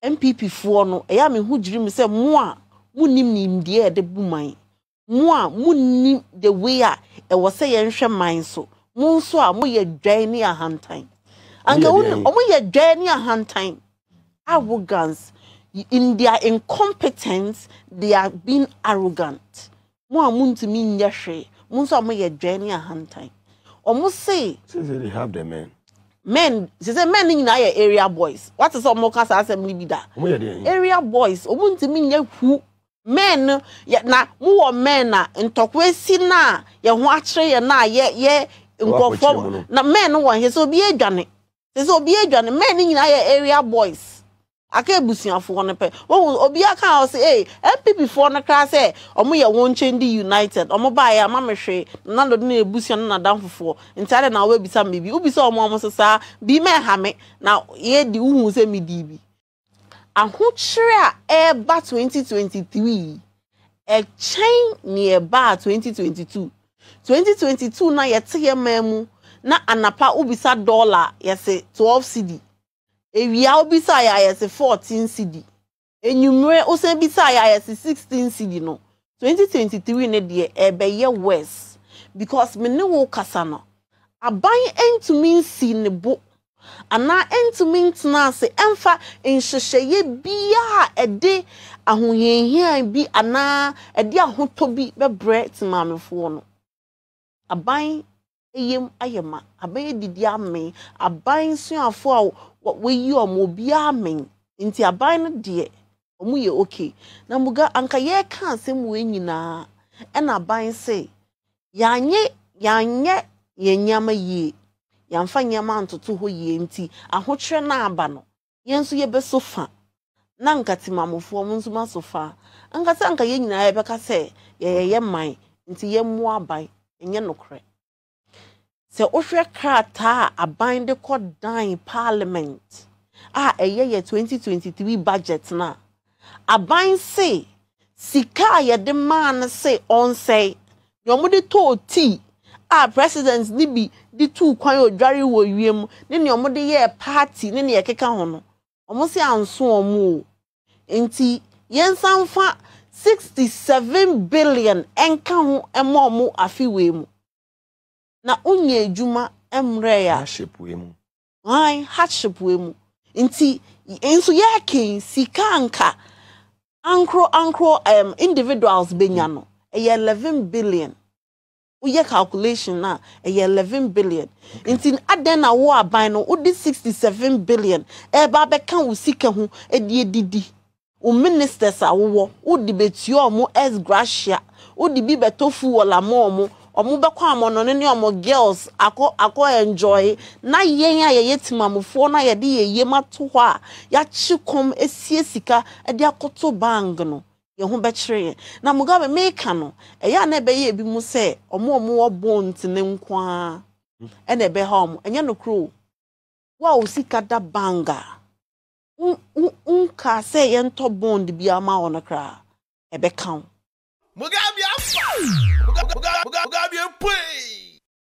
MPP for no eya me hu jiri me say mo a munim nim de e de buman mo a munim the way a e wo say ye nhwe man so mo nso a mo ye dwan ni ahantan anka omo ye dwan ni ahantan arrogance in their incompetence they are being arrogant mo a muntimi nya hwe mo nso a mo ye dwan ni ahantan omo say they have the men they say men in area boys what is omo kasa assembly be that area boys omuntimi nya hu men na mo wo men na ntokwesi na ye ho akere ye na ye nkofo na men wo he so bi adwane so bi adwane men in area boys aka ebusuafo no pe wo obi aka o say MPP for no kra say omo ye won chendi united omo ba ya mamehwe na ndo na ebusuan na danfofo ntare na we bisa mebi ubisa omo sesa bi me ha me na ye di uhu se medi bi ahokyere a eba 2023 e chain ni eba 2022 na yete ye mamu na anapa ubisa dollar yese 12 cedi ewia obisa ya yese 14 cedi enyumre ose bisa ya yese 16 cedi no 2023 ne de ebe ye worse because me ne wo kasa no aban entumi nsi ne bo ana entumi ntena se emfa nhyehyeye bia ede ahoyenhia bi ana ede ahoto bi bebre timamefo no aban eyem ayema aban edidi amen aban suafo a we yi omo bi amen nti aban no de omo ye okay na muga anka ye ka asem we nyina e na aban se yanye yenyama yi yamfa nyama ntoto ho ye nti ahokyere na aba no yenso ye besofa na nkatimamofo mo nso masofa anka se anka ye nyina ye beka se ye man nti ye mo aban enye nokre se ohwe krata aban de kodan parliament eye 2023 budget na aban se sika ye de man se on say yomude to ti president ni bi di tu kwan odware wo wiem ne ne omude ye party ne ne ye keka ho no omo se anso omo enti yensanfa 67 billion enka ho emo afiwe mu na unye ejuma emre ya hardship we mu nti enso ye ken sika anka ankro individuals benya no 11 billion uye calculation na 11 billion nti aden na wo aban no udi 67 billion ba be kan wo sika hu edidi o ministers awo udi betuo omo ex gratia udi bi betofu wala mo omo be kwa amono ne omo girls akọ enjoy na yen ye timamfo na ye de ye mato ho a ya chikom esie sika e de akoto bang no ye ho be kire na mugabe meka no ya na be ye bi mu se omo wo bont ne nkwa e na be ha omo enye no kro wa o sika da banga ka se ye nto bond bi ama ono kra e be kan Mugabe afa Mugabe pay